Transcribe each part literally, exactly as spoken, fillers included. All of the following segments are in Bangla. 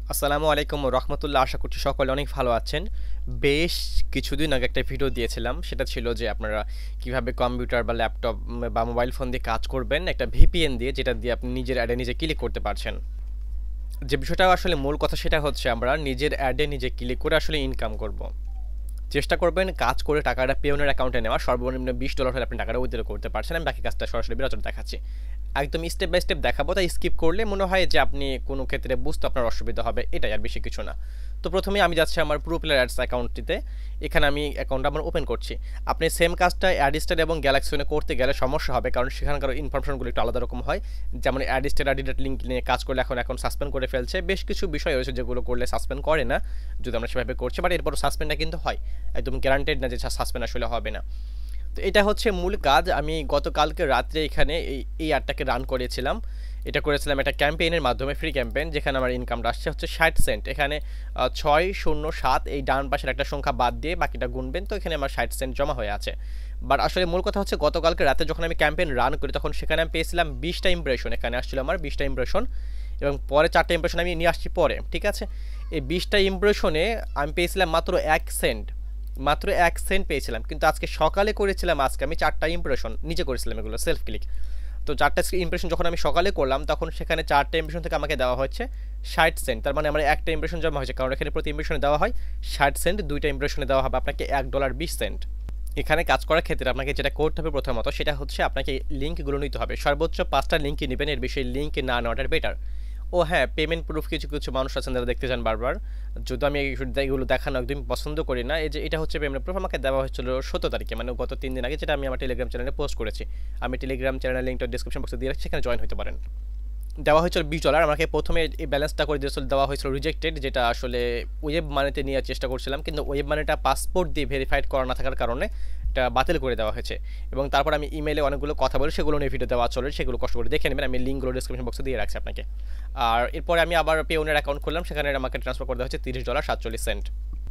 আসসালামু আলাইকুম রহমতুল্লাহ। আশা করছি সকলে অনেক ভালো আছেন। বেশ কিছুদিন আগে একটা ভিডিও দিয়েছিলাম, সেটা ছিল যে আপনারা কিভাবে কম্পিউটার বা ল্যাপটপ বা মোবাইল ফোন দিয়ে কাজ করবেন একটা ভিপিএন দিয়ে, যেটা দিয়ে আপনি নিজের অ্যাডে নিজে ক্লিক করতে পারছেন। যে বিষয়টা আসলে মূল কথা সেটা হচ্ছে আমরা নিজের অ্যাডে নিজে ক্লিক করে আসলে ইনকাম করব। চেষ্টা করবেন কাজ করে টাকাটা পেওনের অ্যাকাউন্টে নেওয়া। সর্বনিম্ন বিশ ডলার হলে আপনি টাকাটা উইথড্র করতে পারছেন। আমি বাকি কাজটা সরাসরি বিরাচর দেখাচ্ছি, একদম স্টেপ বাই স্টেপ দেখাবো, তাই স্কিপ করলে মনে হয় যে আপনি কোনো ক্ষেত্রে বুঝতে আপনার অসুবিধা হবে, এটাই আর বেশি কিছু না। তো প্রথমে আমি যাচ্ছি আমার প্রোপেলার অ্যাকাউন্টটিতে। এখানে আমি অ্যাকাউন্টটা আমার ওপেন করছি। আপনি সেম কাজটা অ্যাডিস্টার এবং গ্যালাক্সিনে করতে গেলে সমস্যা হবে, কারণ সেখানকার ইনফরমেশনগুলো একটু আলাদা রকম হয়। যেমন অ্যাডিস্টার অ্যাডিডাট লিঙ্ক নিয়ে কাজ করলে এখন এখন সাসপেন্ড করে ফেলছে। বেশ কিছু বিষয় রয়েছে যেগুলো করলে সাসপেন্ড করে না যদি আমরা সেভাবে করছি, বাট এরপর সাসপেন্ডটা কিন্তু হয়, একদম গ্যারান্টেড না যে সাসপেন্ড আসলে হবে না। তো এটা হচ্ছে মূল কাজ। আমি গতকালকে রাত্রে এখানে এই এই অ্যাডটাকে রান করেছিলাম। এটা করেছিলাম একটা ক্যাম্পেইনের মাধ্যমে, ফ্রি ক্যাম্পেইন, যেখানে আমার ইনকামটা আসছে হচ্ছে ষাট সেন্ট। এখানে ছয় শূন্য সাত এই ডান পাশের একটা সংখ্যা বাদ দিয়ে বাকিটা গুনবেন, তো এখানে আমার ষাট সেন্ট জমা হয়ে আছে। বাট আসলে মূল কথা হচ্ছে গতকালকে রাতে যখন আমি ক্যাম্পেইন রান করি তখন সেখানে আমি পেয়েছিলাম বিশটা ইমপ্রেশন। এখানে আসছিল আমার বিশটা ইমপ্রেশন এবং পরে চারটে ইমপ্রেশন আমি নিয়ে আসছি পরে, ঠিক আছে। এই বিশটা ইমপ্রেশনে আমি পেয়েছিলাম মাত্র এক সেন্ট, মাত্র এক সেন্ট পেয়েছিলাম। কিন্তু আজকে সকালে করেছিলাম, আজকে আমি চারটা ইমপ্রেশন নিজে করেছিলাম, এগুলো সেলফ ক্লিক। তো চারটা ইমপ্রেশন যখন আমি সকালে করলাম তখন সেখানে চারটা ইমপ্রেশন থেকে আমাকে দেওয়া হচ্ছে ষাট সেন্ট। তার মানে আমার একটা ইমপ্রেশন জমা হয়েছে, কারণ এখানে প্রতি ইমপ্রেশনে দেওয়া হয় ষাট সেন্ট, দুইটা ইমপ্রেশনে দেওয়া হবে আপনাকে এক ডলার বিশ সেন্ট। এখানে কাজ করার ক্ষেত্রে আপনাকে যেটা করতে হবে প্রথমত সেটা হচ্ছে আপনাকে লিঙ্কগুলো নিতে হবে। সর্বোচ্চ পাঁচটা লিঙ্কই নেবেন, এর বেশি লিঙ্ক না নেওয়াটার বেটার। ও হ্যাঁ, পেমেন্ট প্রুফ কিছু কিছু মানুষ আছেন যারা দেখতে চান বারবার, যদি আমি এগুলো দেখানো একদম পছন্দ করি না। এই যে এটা হচ্ছে পেমেন্ট প্রুফ, আমাকে দেওয়া হয়েছিল সতেরো তারিখে, মানে গত তিন দিন আগে, যেটা আমি আমার টেলিগ্রাম চ্যানেলে পোস্ট করেছি। আমি টেলিগ্রাম চ্যানেলের লিঙ্কটা ডিসক্রিপশন বক্সে দিয়ে রাখছি, সেখানে জয়েন হতে পারেন। দেওয়া হয়েছিল বিশ ডলার। আমাকে প্রথমে এই ব্যালেন্সটা করে দিয়েছিল, দেওয়া হয়েছিল রিজেক্টেড, যেটা আসলে ওয়েব মানিতে নেওয়ার চেষ্টা করছিলাম, কিন্তু ওয়েব মানিটা পাসপোর্ট দিয়ে ভেরিফাইড করা না থাকার কারণে এটা বাতিল করে দেওয়া হয়েছে। এবং তারপর আমি ইমেলে অনেকগুলো কথা বলে সেগুলো নিয়ে ভিডিও দেওয়া চলে, সেগুলো কষ্ট করে দেখে নেবেন, আমি লিঙ্কগুলো ডিসক্রিপশন বক্সে দিয়ে রাখছি আপনাকে। আর এরপরে আমি আবার পেওনের অ্যাকাউন্ট খুললাম, সেখানে আমাকে ট্রান্সফার করে দেওয়া হচ্ছে তিরিশ ডলার সাতচল্লিশ সেন্ট।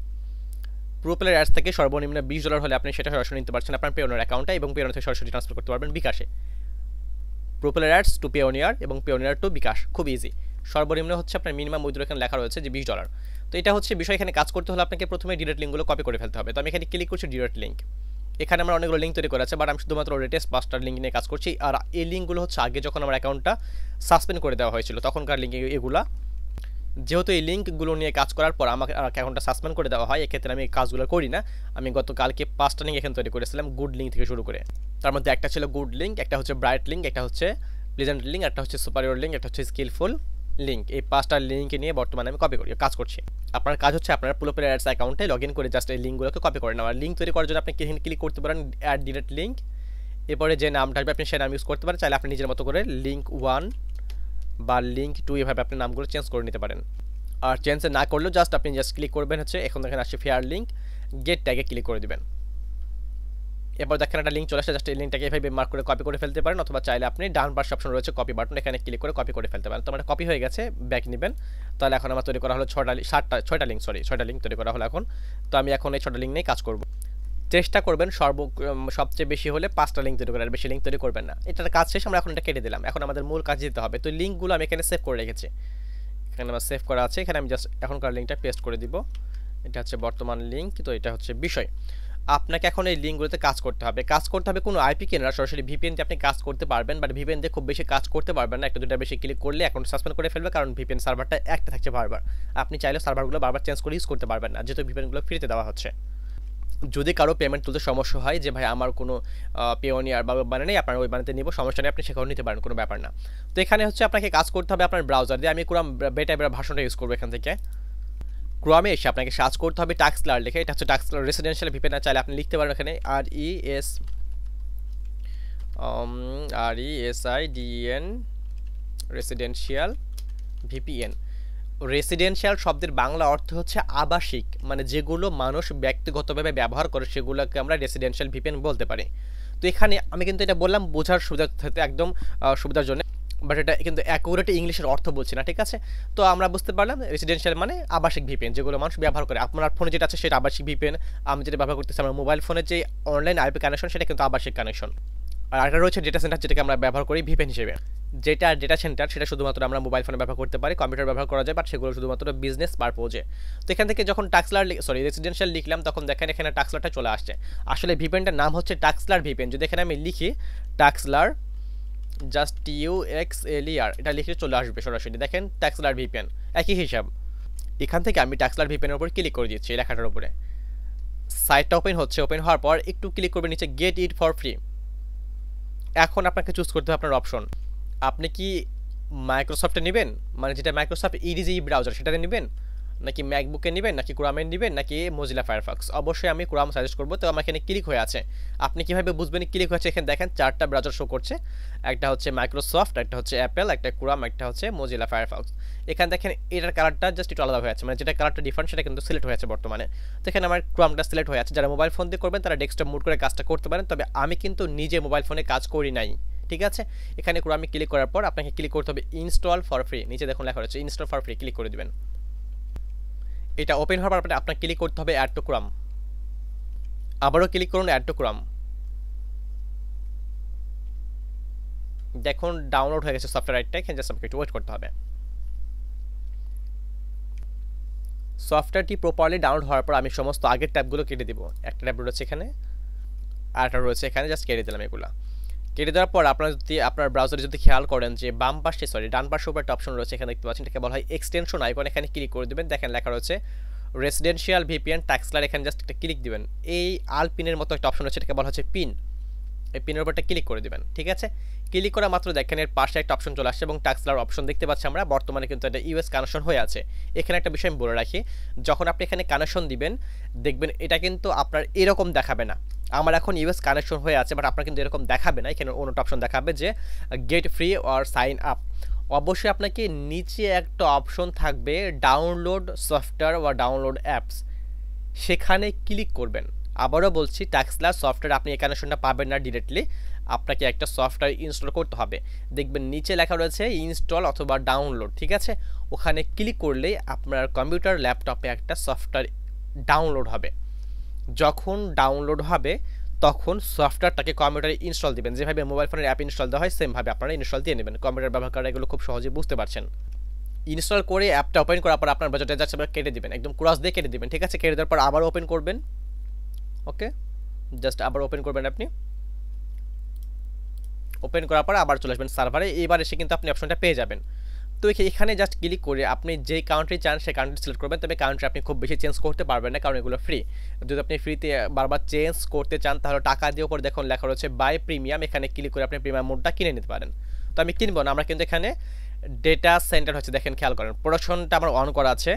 প্রোপেলার অ্যাডস থেকে সর্বনিম্ন বিশ ডলার হলে আপনি সেটা সরাসরি নিতে পারছেন আপনার পেওনের অ্যাকাউন্টে, এবং পেওনের থেকে সরাসরি ট্রান্সফার করতে পারবেন বিকাশে। প্রোপেলারাডস টু পেওনিয়ার এবং পেওনিয়ার টু বিকাশ, খুব ইজি। সর্বনিম্ন হচ্ছে আপনার মিনিমাম উইথড্র এখানে লেখা রয়েছে যে বিশ ডলার। তো এটা হচ্ছে বিষয়। এখানে কাজ করতে হলে আপনাকে প্রথমে ডিরেক্ট লিঙ্কগুলো কপি করে ফেলতে হবে। তো আমি এখানে ক্লিক করছি ডিরেক্ট লিঙ্ক। এখানে আমার অনেকগুলো লিঙ্ক তৈরি করা আছে, বাট আমি শুধুমাত্র লেটেস্ট পাঁচটার লিঙ্ক নিয়ে কাজ করছি। আর এই লিঙ্কগুলো হচ্ছে আগে যখন আমার অ্যাকাউন্টটা সাসপেন্ড করে দেওয়া হয়েছিল তখনকার লিঙ্ক এগুলা। যেহেতু এই লিঙ্কগুলো নিয়ে কাজ করার পর আমাকে অ্যাকাউন্টটা সাসপেন্ড করে দেওয়া হয়, এক্ষেত্রে আমি কাজগুলো করি না। আমি গতকালকে পাঁচটা লিঙ্ক এখানে তৈরি করেছিলাম, গুড লিঙ্ক থেকে শুরু করে। তার মধ্যে একটা ছিল গুড লিঙ্ক, একটা হচ্ছে ব্রাইট লিঙ্ক, একটা হচ্ছে প্লেজেন্ট লিঙ্ক, একটা হচ্ছে সুপারিয়র লিঙ্ক, একটা হচ্ছে স্কিলফুল লিঙ্ক। এই পাঁচটা লিঙ্ক নিয়ে বর্তমানে আমি কপি করি, কাজ করছি। আপনার কাজ হচ্ছে আপনার প্রোপেলারাডস অ্যাকাউন্টে লগ ইন করে জাস্ট এই লিঙ্কগুলোকে কপি করে নেওয়া। লিঙ্ক তৈরি করার জন্য আপনি এখানে ক্লিক করতে পারেন অ্যাড ডিরেক্ট লিঙ্ক। এরপরে যে নামটা আসবে আপনি সেই নাম ইউজ করতে পারেন, চাইলে আপনি নিজের মতো করে লিঙ্ক ওয়ান বা লিঙ্ক টু এভাবে আপনি নামগুলো চেঞ্জ করে নিতে পারেন। আর চেঞ্জ না করলেও জাস্ট আপনি জাস্ট ক্লিক করবেন হচ্ছে, এখন দেখেন আসছে ফেয়ার লিঙ্ক, গেট ট্যাগে ক্লিক করে দিবেন। এরপর দেখেন একটা লিঙ্ক চলে আসে, জাস্ট এই লিঙ্কটাকে এভাবে মার্ক করে কপি করে ফেলতে পারেন, অথবা চাইলে আপনি ডান পাশে অপশন রয়েছে কপি বাটন, এখানে ক্লিক করে কপি করে ফেলতে পারেন। তো আমার কপি হয়ে গেছে, ব্যাক নেবেন। তাহলে এখন আমার তৈরি করা হলো ছটা সাতটা ছয়টা লিঙ্ক, সরি ছয়টা লিঙ্ক তৈরি করা হলো এখন। তো আমি এখন এই ছটা লিঙ্ক নিয়ে কাজ করব। চেষ্টা করবেন সর্ব সবচেয়ে বেশি হলে পাঁচটা লিঙ্ক তৈরি করার, বেশি লিঙ্ক তৈরি করবেন না। এটার কাজ শেষ, আমরা এখন এটা কেটে দিলাম। এখন আমাদের মূল কাজ দিতে হবে। তো লিঙ্কগুলো আমি এখানে সেভ করে রেখেছি, এখানে আমার সেভ করা আছে। এখানে আমি জাস্ট এখনকার লিঙ্কটা পেস্ট করে দিব। এটা হচ্ছে বর্তমান লিঙ্ক। তো এটা হচ্ছে বিষয়। আপনাকে এখন এই লিঙ্কগুলোতে কাজ করতে হবে। কাজ করতে হবে কোনো আইপি কেনার, সরাসরি ভিপিএন দিয়ে আপনি কাজ করতে পারবেন, বাট ভিপিএন দিয়ে খুব বেশি কাজ করতে পারবেন না। একটা দুটা বেশি ক্লিক করলে অ্যাকাউন্ট সাসপেন্ড করে ফেলবে, কারণ ভিপিএন সার্ভারটা একটা থাকছে বারবার। আপনি চাইলে সার্ভারগুলো বারবার চেঞ্জ করে ইউজ করতে পারবেন না, যেহেতু ভিপিএনগুলো ফ্রিতে দেওয়া হচ্ছে। যদি কারো পেমেন্ট তুলতে সমস্যা হয় যে ভাই আমার কোনো পেওনিয়ার বা ওয়েব বানে নেই, আপনার ওয়েব বানাতে নিব, সমস্যা নেই, আপনি সেখানে নিতে পারেন, কোনো ব্যাপার না। তো এখানে হচ্ছে আপনাকে কাজ করতে হবে আপনার ব্রাউজার দিয়ে। আমি ক্রোম বেটা ভার্সনটা ইউজ করবো। এখান থেকে ক্রোমে এসে আপনাকে সার্চ করতে হবে টাক্সলার লিখে। এটা হচ্ছে টাক্সলার রেসিডেন্সিয়াল ভিপিএন, চাইলে আপনি লিখতে পারেন এখানে R E S R E S I D N residential VPN. Residential শব্দের বাংলা অর্থ হচ্ছে আবাসিক, মানে যেগুলো মানুষ ব্যক্তিগতভাবে ব্যবহার করে সেগুলোকে আমরা রেসিডেন্সিয়াল ভিপিএন বলতে পারি। তো এখানে আমি কিন্তু এটা বললাম বোঝার সুবিধার্থে, একদম সুবিধার জন্য, বাট এটা কিন্তু অ্যাকুরেট ইংলিশের অর্থ বলছি না, ঠিক আছে। তো আমরা বুঝতে পারলাম রেসিডেন্সিয়াল মানে আবাসিক ভিপিএন, যেগুলো মানুষ ব্যবহার করে। আপনার ফোনে যেটা আছে সেটা আবাসিক ভিপিএন, আমি যেটা ব্যবহার করতেছি আমার মোবাইল ফোনের যে অনলাইন আইপি কানেকশন সেটা কিন্তু আবাসিক কানেকশন। আর একটা রয়েছে ডেটা সেন্টার, যেটাকে আমরা ব্যবহার করি ভিপিএন হিসেবে। যেটা ডেটা সেন্টার সেটা শুধুমাত্র আমরা মোবাইল ফোনে ব্যবহার করতে পারি, কম্পিউটার ব্যবহার করা যায়, বাট সেগুলো শুধুমাত্র বিজনেস পারপোজে। তো এখান থেকে যখন টাক্সলার সরি রেসিডেন্সিয়াল লিখলাম, তখন দেখেন এখানে টাক্সলারটা চলে আসছে। আসলে ভিপিএনটার নাম হচ্ছে টাক্সলার ভিপিএন। যদি এখানে আমি লিখি Tuxler just U X L E R, এটা লিখে চলে আসবে সরাসরি। দেখেন টাক্সলার ভিপিএন একই হিসাব। এখান থেকে আমি টাক্সলার ভিপিএনের উপর ক্লিক করে দিচ্ছি, লেখাটার উপরে। সাইটটা ওপেন হচ্ছে, ওপেন হওয়ার পর একটু ক্লিক করবে নিচে গেট ইট ফর ফ্রি। এখন আপনাকে চুজ করতে হবে আপনার অপশন। আপনি কি মাইক্রোসফটে নেবেন, মানে যেটা মাইক্রোসফট ইডিজি ব্রাউজার সেটাতে নেবেন, নাকি ম্যাকবুকে নেবেন, নাকি ক্রোমে নেবেন, নাকি মোজিলা ফায়ারফক্স? অবশ্যই আমি ক্রোম সাজেস্ট করবো। তো আমার এখানে ক্লিক হয়ে আছে। আপনি কীভাবে বুঝবেন ক্লিক হয়েছে? এখানে দেখেন চারটা ব্রাউজার শো করছে, একটা হচ্ছে মাইক্রোসফট, একটা হচ্ছে অ্যাপেল, একটা ক্রোম, একটা হচ্ছে মোজিলা ফায়ারফক্স। এখানে দেখেন এটার কালারটা জাস্ট একটু আলাদা হয়ে আছে, মানে যেটা কালারটা ডিফারেন্ট সেটা কিন্তু সিলেক্ট হয়ে আছে বর্তমানে। তো এখানে আমার ক্রোমটা সিলেক্ট হয়ে আছে। যারা মোবাইল ফোন দিয়ে করবেন তারা ডেস্কটপ মুড করে কাজটা করতে পারেন, তবে আমি কিন্তু নিজে মোবাইল ফোনে কাজ করি নাই, ঠিক আছে। এখানে ক্রোমে ক্লিক করার পর আপনাকে ক্লিক করতে হবে ইনস্টল ফর ফ্রি। নিচে দেখুন লেখা রয়েছে ইনস্টল ফর ফ্রি, ক্লিক করে দিবেন। এটা ওপেন হওয়ার পর আপনাকে ক্লিক করতে হবে অ্যাড টু ক্রোম। আবারও ক্লিক করুন অ্যাড টু ক্রোম। দেখুন ডাউনলোড হয়ে গেছে সফটওয়্যারটা। এখানে জাস্ট আপনাকে একটু ওয়েট করতে হবে। সফটওয়্যারটি প্রপারলি ডাউনলোড হওয়ার পর আমি সমস্ত আগের ট্যাবগুলো কেটে দিব। একটা ট্যাব রয়েছে এখানে, আর একটা রয়েছে এখানে, জাস্ট কেটে দিলাম এগুলো। কেটে দেওয়ার পর আপনার যদি আপনার ব্রাউজারে যদি খেয়াল করেন যে বাম পাশে সরি ডান পাশে উপরে একটা অপশন রয়েছে, এখানে দেখতে পাচ্ছেন, এটাকে বলা হয় এক্সটেনশন আইকন। এখানে ক্লিক করে দেবেন। দেখেন লেখা রয়েছে রেসিডেন্সিয়াল ভিপিএন টাক্সলার। এখানে জাস্ট একটা ক্লিক দিবেন। এই আল পিনের মতো একটা অপশন রয়েছে, এটাকে বলা হচ্ছে পিন। এই পিনের উপরটা ক্লিক করে দিবেন, ঠিক আছে। ক্লিক করা মাত্র দেখেন এর পাশে একটা অপশন চলে আসছে এবং টাক্সলার অপশন দেখতে পাচ্ছি আমরা। বর্তমানে কিন্তু এটা ইউএস কানেকশন হয়ে আছে। এখানে একটা বিষয় আমি বলে রাখি, যখন আপনি এখানে কানেকশন দিবেন দেখবেন এটা কিন্তু আপনার এরকম দেখাবে না। আমার এখন ইউএস কানেকশন হয়ে আছে, বাট আপনার কিন্তু এরকম দেখাবে না। এখানে অন্য অপশন দেখাবে যে get free or sign up. অবশ্যই আপনাকে নিচে একটা অপশন থাকবে ডাউনলোড সফটওয়্যার বা ডাউনলোড অ্যাপস, সেখানে ক্লিক করবেন। আবারও বলছি টাক্সলার সফটওয়্যার আপনি এই কানেকশনটা পাবেন না ডিরেক্টলি, আপনাকে একটা সফটওয়্যার ইনস্টল করতে হবে। দেখবেন নিচে লেখা রয়েছে ইনস্টল অথবা ডাউনলোড, ঠিক আছে। ওখানে ক্লিক করলেই আপনার কম্পিউটার ল্যাপটপে একটা সফটওয়্যার ডাউনলোড হবে। যখন ডাউনলোড হবে তখন সফটওয়্যারটাকে কম্পিউটারে ইনস্টল দিবেন। যেভাবে মোবাইল ফোনের অ্যাপ ইনস্টল দেওয়া হয় সেমভাবে আপনারা ইনস্টল দিয়ে নেবেন। কম্পিউটার ব্যবহার করা এগুলো খুব সহজে বুঝতে পারছেন। ইনস্টল করে অ্যাপটা ওপেন করার পর আপনার বাজেটে যাচ্ছে কেটে দিবেন, একদম ক্রস দিয়ে কেটে দিবেন, ঠিক আছে। কেটে দেওয়ার পর আবার ওপেন করবেন। ওকে, জাস্ট আবার ওপেন করবেন। আপনি ওপেন করার পর আবার চলে আসবেন সার্ভারে। এবার এসে কিন্তু আপনি অপশনটা পেয়ে যাবেন। তো এখানে জাস্ট ক্লিক করে আপনি যে কান্ট্রি চান সেই কান্ট্রি সিলেক্ট করবেন। তবে কান্ট্রি আপনি খুব বেশি চেঞ্জ করতে পারবেন না, কারণ এগুলো ফ্রি। যদি আপনি ফ্রিতে বারবার চেঞ্জ করতে চান তাহলে টাকা দিয়ে উপরে দেখুন লেখা রয়েছে বাই প্রিমিয়াম। এখানে ক্লিক করে আপনি প্রিমিয়াম মোডটা কিনে নিতে পারেন। তো আমি কিনবো না, আমরা কিন্তু এখানে ডেটা সেন্টার হচ্ছে, দেখেন খেয়াল করেন প্রোডাকশনটা আমার অন করা আছে।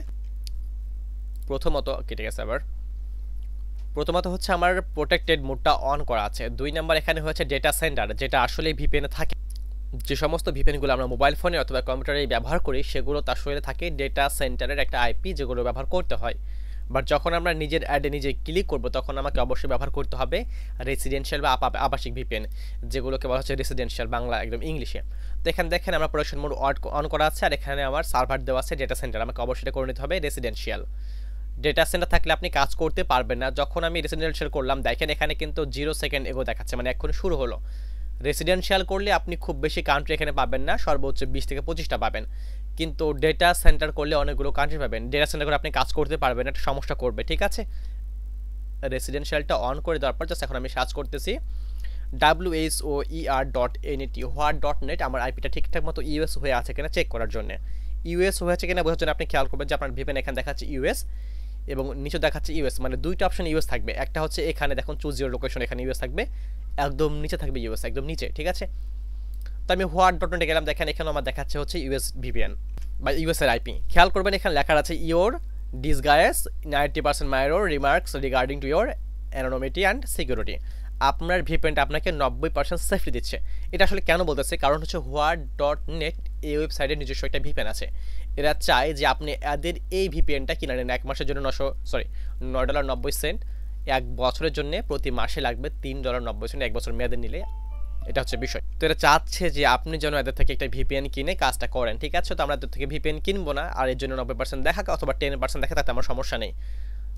প্রথমত কেটে গেছে আবার। প্রথমত হচ্ছে আমার প্রোটেক্টেড মোডটা অন করা আছে। দুই নাম্বার এখানে হচ্ছে ডেটা সেন্টার, যেটা আসলে ভিপিএনে থাকে। যে সমস্ত ভিপিএনগুলো আমরা মোবাইল ফোনে অথবা কম্পিউটারে ব্যবহার করি সেগুলো তার আসলে থাকে ডেটা সেন্টারের একটা আইপি, যেগুলো ব্যবহার করতে হয়। বাট যখন আমরা নিজের অ্যাডে নিজে ক্লিক করব তখন আমাকে অবশ্যই ব্যবহার করতে হবে রেসিডেন্সিয়াল বা আবাসিক ভিপিএন, যেগুলোকে বলা হচ্ছে রেসিডেন্সিয়াল বাংলা একদম ইংলিশে। তো এখানে দেখেন আমার প্রোডাকশন মোড অন করা আছে, আর এখানে আমার সার্ভার দেওয়া আছে ডেটা সেন্টার। আমাকে অবশ্যই করে নিতে হবে রেসিডেন্সিয়াল। ডেটা সেন্টার থাকলে আপনি কাজ করতে পারবেন না। যখন আমি রেসিডেন্সিয়াল করলাম দেখেন এখানে কিন্তু জিরো সেকেন্ড এগো দেখাচ্ছে, মানে এখন শুরু হলো। রেসিডেন্সিয়াল করলে আপনি খুব বেশি কান্ট্রি এখানে পাবেন না, সর্বোচ্চ বিশ থেকে পঁচিশটা পাবেন। কিন্তু ডেটা সেন্টার করলে অনেকগুলো কান্ট্রি পাবেন। ডেটা সেন্টার করে আপনি কাজ করতে পারবেন, একটা সমস্যা করবে, ঠিক আছে। রেসিডেন্সিয়ালটা অন করে দেওয়ার পর জাস্ট এখন আমি সার্চ করতেছি W H O E R dot N E T what dot net. আমার আইপিটা ঠিকঠাক মতো ইউএস হয়ে আছে কিনা চেক করার জন্য। ইউএস হয়েছে কিনা বোঝার জন্য আপনি খেয়াল করবেন যে আপনার ভিপিএন এখানে দেখাচ্ছে ইউএস এবং নিচে দেখাচ্ছে ইউএস, মানে দুইটা অপশন ইউএস থাকবে। একটা হচ্ছে এখানে দেখুন চুজ ইউর লোকেশন, এখানে ইউএস থাকবে, একদম নিচে থাকবে ইউএস, একদম নিচে, ঠিক আছে। তো আমি হোয়াট ডট নেটে গেলাম, দেখেন এখানে আমার দেখাচ্ছে হচ্ছে ইউএস ভিপিএন বা ইউএস এর আইপি। খেয়াল করবেন এখানে লেখা আছে your disguise ninety percent mirror remarks regarding to your anonymity and security. আপনার ভিপিএনটা আপনাকে নব্বই পার্সেন্ট সেফটি দিচ্ছে। এটা আসলে কেন বলতেছে, কারণ হচ্ছে হোয়াট ডট নেট এই ওয়েবসাইটের নিজস্ব একটা ভিপিএন আছে। এরা চায় যে আপনি এদের এই ভিপিএনটা কিনে নেন এক মাসের জন্য নশো সরি নয় ডলার নব্বই সেন্ট, এক বছরের জন্য প্রতি মাসে লাগবে তিন ডলার নব্বই সেন্ট, এক বছর মেয়াদে নিলে। এটা হচ্ছে বিষয়। তো এটা চাচ্ছে যে আপনি যেন এদের থেকে একটা ভিপিএন কিনে কাজটা করেন, ঠিক আছে। তো আমরা এদের থেকে ভিপিএন কিনবো না, আর এর জন্য নব্বই পার্সেন্ট দেখা অথবা টেন পার্সেন্ট দেখা তাতে আমার সমস্যা নেই।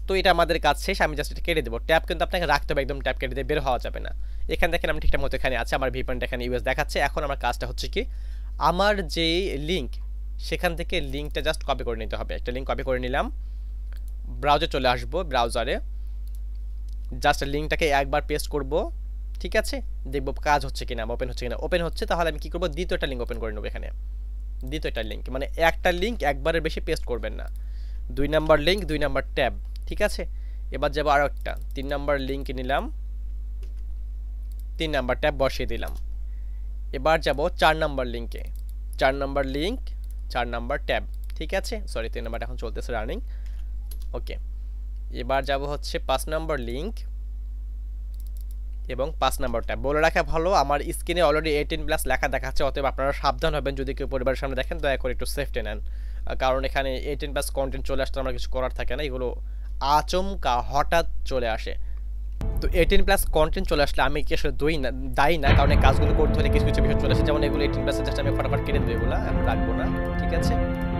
তো এটা আমাদের কাজ শেষ, আমি জাস্ট এটা কেটে দেবো। ট্যাব কিন্তু আপনাকে রাখতে হবে, একদম ট্যাব কেটে দিয়ে বের হওয়া যাবে না। এখানে দেখেন আমি ঠিকঠাক মতো এখানে আছে, আমার ভিপিএনটা এখানে ইউএস দেখাচ্ছে। এখন আমার কাজটা হচ্ছে কি, আমার যে লিঙ্ক সেখান থেকে লিঙ্কটা জাস্ট কপি করে নিতে হবে। একটা লিঙ্ক কপি করে নিলাম, ব্রাউজারে চলে আসবো, ব্রাউজারে জাস্ট লিঙ্কটাকে একবার পেস্ট করব, ঠিক আছে, দেখবো কাজ হচ্ছে কিনা, ওপেন হচ্ছে কিনা। ওপেন হচ্ছে, তাহলে আমি কি করবো, দ্বিতীয়টা লিঙ্ক ওপেন করে নেবো। এখানে দ্বিতীয়টা লিঙ্ক মানে একটা লিঙ্ক একবারের বেশি পেস্ট করবেন না, দুই নাম্বার লিঙ্ক, দুই নাম্বার ট্যাব, ঠিক আছে। এবার যাবো আরও একটা, তিন নাম্বার লিঙ্ক নিলাম, তিন নাম্বার ট্যাব বসিয়ে দিলাম। এবার যাব চার নাম্বার লিঙ্কে, চার নাম্বার লিঙ্ক, চার নাম্বার ট্যাব, ঠিক আছে। সরি, তিন নাম্বারটা এখন চলতেছে রানিং, ওকে। এবার যাব হচ্ছে পাঁচ নাম্বার লিঙ্ক এবং পাঁচ নাম্বার ট্যাব। বলে রাখা ভালো, আমার স্ক্রিনে অলরেডি এইটিন প্লাস লেখা দেখাচ্ছে, অতএব আপনারা সাবধান হবেন যদি কেউ পরিবারের সামনে দেখেন, দয়া করে একটু সেফটি নেন, কারণ এখানে এইটিন প্লাস কন্টেন্ট চলে আসতে আমরা কিছু করার থাকে না, এগুলো আচমকা হঠাৎ চলে আসে। তো এইটিন প্লাস কন্টেন্ট চলে আসলে আমি কি আসলে দই না দায়ী না, কারণ এই কাজগুলো করতে হলে কিছু কিছু বিষয় চলে আসে, যেমন এগুলো এইটিন প্লাস, জাস্ট আমি ফটাফট কেটে দেবো, এগুলো আমি রাখবো না, ঠিক আছে।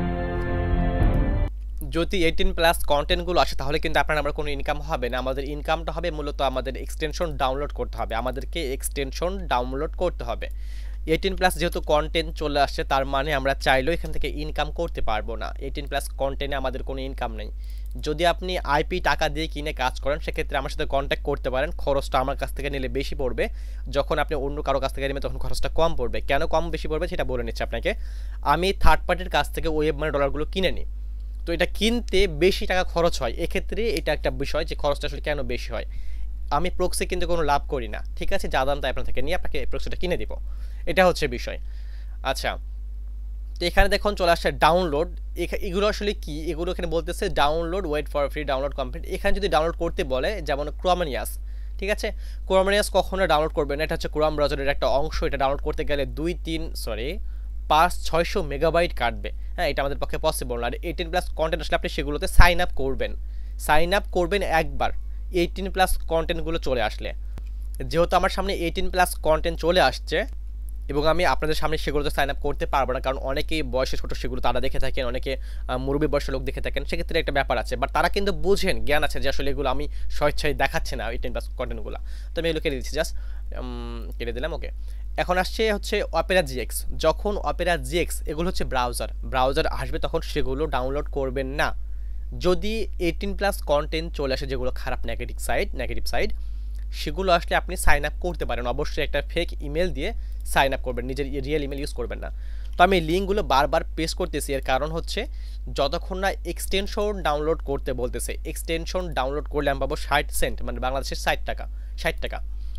যদি এইটিন প্লাস কন্টেন্টগুলো আসে তাহলে কিন্তু আপনার আমার কোনো ইনকাম হবে না, আমাদের ইনকামটা হবে মূলত আমাদের এক্সটেনশন ডাউনলোড করতে হবে, আমাদেরকে এক্সটেনশন ডাউনলোড করতে হবে। এইটিন প্লাস যেহেতু কন্টেন্ট চলে আসছে, তার মানে আমরা চাইলেও এখান থেকে ইনকাম করতে পারবো না, এইটিন প্লাস কন্টেন্টে আমাদের কোনো ইনকাম নেই। যদি আপনি আইপি টাকা দিয়ে কিনে কাজ করেন, সেক্ষেত্রে আমার সাথে কন্ট্যাক্ট করতে পারেন, খরচটা আমার কাছ থেকে নিলে বেশি পড়বে, যখন আপনি অন্য কারো কাছ থেকে নেবেন তখন খরচটা কম পড়বে। কেন কম বেশি পড়বে সেটা বলে নিচ্ছি আপনাকে। আমি থার্ড পার্টির কাছ থেকে ওয়েব মানে ডলারগুলো কিনে নিই, তো এটা কিনতে বেশি টাকা খরচ হয়, এক্ষেত্রে এটা একটা বিষয় যে খরচটা আসলে কেন বেশি হয়। আমি প্রক্সি কিন্তু কোনো লাভ করি না, ঠিক আছে, যা দাম তাই আপনার থেকে নিয়ে আপনাকে প্রক্সিটা কিনে দিব, এটা হচ্ছে বিষয়। আচ্ছা, তো এখানে দেখুন চলে আসছে ডাউনলোড, এগুলো আসলে কি, এগুলো এখানে বলতেছে download, wait for free download complete. এখানে যদি ডাউনলোড করতে বলে, যেমন ক্রোমানিয়াস, ঠিক আছে, ক্রোমানিয়াস কখনো ডাউনলোড করবে না, এটা হচ্ছে ক্রোম ব্রাউজারের একটা অংশ, এটা ডাউনলোড করতে গেলে দুই তিন সরি পাঁচ ছয়শো মেগাবাইট কাটবে, হ্যাঁ, এটা আমাদের পক্ষে পসিবল না। আর এইটিন প্লাস কন্টেন্ট আসলে আপনি সেগুলোতে সাইন আপ করবেন, সাইন আপ করবেন একবার এইটিন প্লাস কন্টেন্টগুলো চলে আসলে। যেহেতু আমার সামনে এইটিন প্লাস কন্টেন্ট চলে আসছে এবং আমি আপনাদের সামনে সেগুলোতে সাইন আপ করতে পারবো না, কারণ অনেকেই বয়সে ছোটো সেগুলো তারা দেখে থাকেন, অনেকে মুরব্বী বয়সের লোক দেখে থাকেন, সেক্ষেত্রে একটা ব্যাপার আছে, বাট তারা কিন্তু বুঝেন, জ্ঞান আছে যে আসলে এগুলো আমি স্বেচ্ছায় দেখাচ্ছে না এইটিন প্লাস কন্টেন্টগুলো, তো আমি এগুলো কেটে দিচ্ছি, জাস্ট কেটে দিলাম, ওকে। এখন আসছে হচ্ছে অপেরা জিএক্স, যখন অপেরা জিএক্স এগুলো হচ্ছে ব্রাউজার ব্রাউজার আসবে তখন সেগুলো ডাউনলোড করবেন না। যদি এইটিন প্লাস কন্টেন্ট চলে আসে যেগুলো খারাপ নেগেটিভ সাইড নেগেটিভ সাইড সেগুলো আসলে আপনি সাইন আপ করতে পারেন, অবশ্যই একটা ফেক ইমেল দিয়ে সাইন আপ করবেন, নিজের রিয়েল ইমেল ইউজ করবেন না। তো আমি লিঙ্কগুলো বারবার পেস্ট করতেছি, এর কারণ হচ্ছে যতক্ষণ না এক্সটেনশন ডাউনলোড করতে বলতেছে, এক্সটেনশন ডাউনলোড করলে আমি পাবো ষাট সেন্ট, মানে বাংলাদেশের ষাট টাকা ষাট টাকা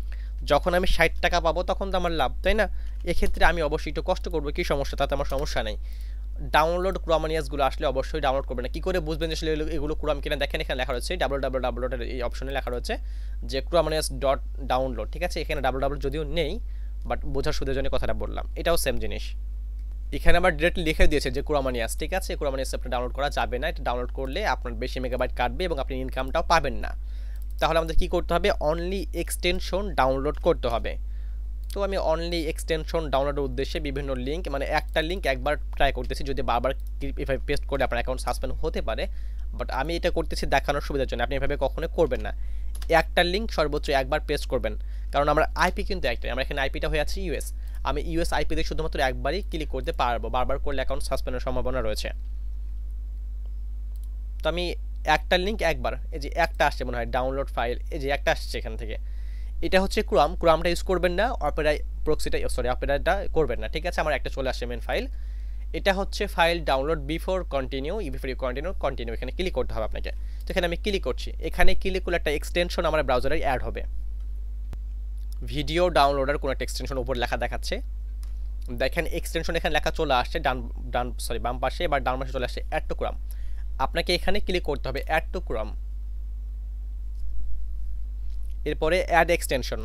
যখন আমি ষাট টাকা পাবো তখন তো আমার লাভ, তাই না? এক্ষেত্রে আমি অবশ্যই একটু কষ্ট করবো, কী সমস্যা, তাতে আমার সমস্যা নেই। ডাউনলোড ক্রোমানিয়াসগুলো আসলে অবশ্যই ডাউনলোড করবেন না। কী করে বুঝবেন যে আসলে এগুলো ক্রোম কিনা, দেখেন এখানে লেখা রয়েছে ডাবল ডাবল ডাবল ডটের এই অপশনে লেখা রয়েছে যে ক্রোমানিয়াস ডট ডাউনলোড, ঠিক আছে, এখানে ডাবল ডাবল যদিও নেই, বাট বোঝার সুদের জন্য কথাটা বললাম, এটাও সেম জিনিস। এখানে আবার ডিরেক্টলি লিখে দিয়েছে যে ক্রোমানিয়াস, ঠিক আছে, ক্রোমানিয়াস আপনি ডাউনলোড করা যাবে না, এটা ডাউনলোড করলে আপনার বেশি মেগাবাইট কাটবে এবং আপনি ইনকামটাও পাবেন না। তাহলে আমাদের কী করতে হবে, অনলি এক্সটেনশন ডাউনলোড করতে হবে। তো আমি অনলি এক্সটেনশন ডাউনলোডের উদ্দেশ্যে বিভিন্ন লিঙ্ক, মানে একটা লিঙ্ক একবার ট্রাই করতেছি, যদি বারবার এভাবে পেস্ট করে আপনার অ্যাকাউন্ট সাসপেন্ড হতে পারে, বাট আমি এটা করতেছি দেখানোর সুবিধার জন্য, আপনি এভাবে কখনো করবেন না। একটা লিঙ্ক সর্বোচ্চ একবার পেস্ট করবেন, কারণ আমরা আইপি কিন্তু একটাই, আমরা এখানে আইপিটা হয়ে আছে ইউএস, আমি ইউএস আইপি দিয়ে শুধুমাত্র একবারই ক্লিক করতে পারবো, বারবার করলে অ্যাকাউন্ট সাসপেন্ডের সম্ভাবনা রয়েছে। তো আমি একটা লিঙ্ক একবার, এই যে একটা আসছে মনে হয় ডাউনলোড ফাইল, এই যে একটা আসছে এখান থেকে, এটা হচ্ছে ক্রোম, ক্রোমটা ইউজ করবেন না, অপেরা প্রক্সিটা সরি অপেরাটা করবেন না, ঠিক আছে। আমার একটা চলে আসছে মেন ফাইল, এটা হচ্ছে file download before continue, before you continue continue এখানে ক্লিক করতে হবে আপনাকে। তো এখানে আমি ক্লিক করছি, এখানে ক্লিক করলে একটা এক্সটেনশন আমার ব্রাউজারে অ্যাড হবে, ভিডিও ডাউনলোডার কোনো একটা এক্সটেনশন উপর লেখা দেখাচ্ছে, দেখেন এক্সটেনশন এখানে লেখা চলে আসছে ডান ডান সরি বাম পাশে, এবার ডান পাশে চলে আসছে অ্যাড টু ক্রোম, আপনাকে এখানে ক্লিক করতে হবে অ্যাড টু ক্রোম, এরপরে অ্যাড এক্সটেনশন,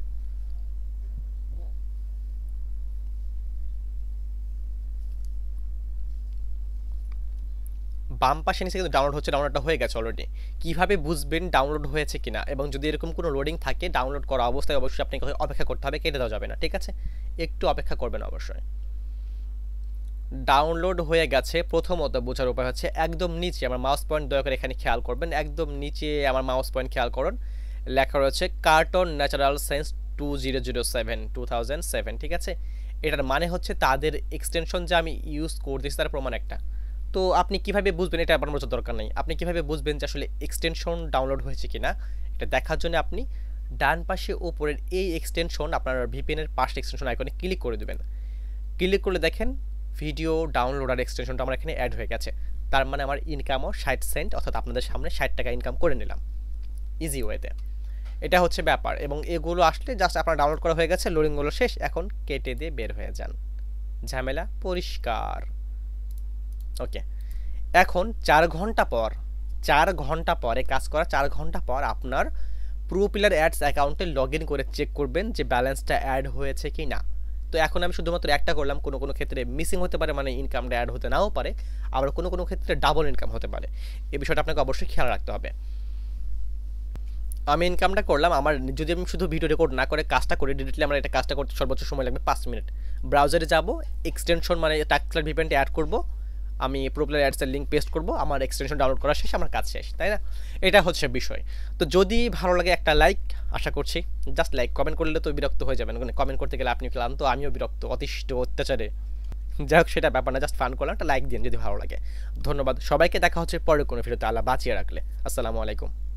বাম পাশে নিচে কিন্তু ডাউনলোড হচ্ছে, ডাউনলোডটা হয়ে গেছে অলরেডি। কীভাবে বুঝবেন ডাউনলোড হয়েছে কিনা, এবং যদি এরকম কোনো লোডিং থাকে ডাউনলোড করা অবস্থায় অবশ্যই আপনাকে অপেক্ষা করতে হবে, কেটে দেওয়া যাবে না, ঠিক আছে, একটু অপেক্ষা করবেন অবশ্যই। ডাউনলোড হয়ে গেছে। প্রথমত বোঝার উপায় হচ্ছে একদম নিচে আমার মাউস পয়েন্ট দয়া করে এখানে খেয়াল করবেন, একদম নিচে আমার মাউস পয়েন্ট খেয়াল করুন, লেখা রয়েছে carton natural sense two zero zero seven two thousand seven, ঠিক আছে। এটার মানে হচ্ছে তাদের এক্সটেনশন যে আমি ইউজ করতেছি তার প্রমাণ একটা। তো আপনি কিভাবে বুঝবেন, এটা আপনার বোঝার দরকার নেই। আপনি কিভাবে বুঝবেন যে আসলে এক্সটেনশন ডাউনলোড হয়েছে কিনা, এটা দেখার জন্য আপনি ডান পাশে উপরের এই এক্সটেনশন আপনার ভিপিএনের পাশে এক্সটেনশন আইকনে ক্লিক করে দেবেন। ক্লিক করলে দেখেন ভিডিও ডাউনলোডার এক্সটেনশনটা আমার এখানে অ্যাড হয়ে গেছে। তার মানে আমার ইনকামও ষাট সেন্ট, অর্থাৎ আপনাদের সামনে ষাট টাকা ইনকাম করে নিলাম ইজি ওয়েতে। এটা হচ্ছে ব্যাপার। এবং এগুলো আসলে জাস্ট আপনার ডাউনলোড করা হয়ে গেছে, লোডিংগুলো শেষ, এখন কেটে দিয়ে বের হয়ে যান, ঝামেলা পরিষ্কার। ওকে, এখন চার ঘন্টা পর চার ঘন্টা পরে কাজ করা চার ঘন্টা পর আপনার প্রোপিলার অ্যাডস অ্যাকাউন্টে লগ ইন করে চেক করবেন যে ব্যালেন্সটা অ্যাড হয়েছে কি না। তো এখন আমি শুধুমাত্র একটা করলাম, কোনো কোনো ক্ষেত্রে মিসিং হতে পারে, মানে ইনকামটা অ্যাড হতে নাও পারে, আবার কোনো কোনো ক্ষেত্রে ডাবল ইনকাম হতে পারে। এই বিষয়টা আপনাকে অবশ্যই খেয়াল রাখতে হবে। আমি ইনকামটা করলাম, আমার যদি আমি শুধু ভিডিও রেকর্ড না করে কাজটা করি ডিরেক্টলি, আমার এটা কাজটা করতে সর্বোচ্চ সময় লাগবে পাঁচ মিনিট। ব্রাউজারে যাব, এক্সটেনশন মানে টাক্সলার ভিপিএনটা অ্যাড করব, আমি প্রোপিলার অ্যাডসের লিঙ্ক পেস্ট করব, আমার এক্সটেনশন ডাউনলোড করা শেষ, আমার কাজ শেষ, তাই না? এটা হচ্ছে বিষয়। তো যদি ভালো লাগে একটা লাইক আশা করছি, জাস্ট লাইক, কমেন্ট করলে তো বিরক্ত হয়ে যাবেন, কমেন্ট করতে গেলে আপনি ক্লান্ত, আমিও বিরক্ত, অতিষ্ঠ, অত্যাচারে। যাই হোক, সেটা ব্যাপার না, জাস্ট ফান করলাম, একটা লাইক দিন যদি ভালো লাগে। ধন্যবাদ সবাইকে, দেখা হচ্ছে পরের কোনো ভিডিওতে, আল্লাহ বাঁচিয়ে রাখলে। আসসালামু আলাইকুম।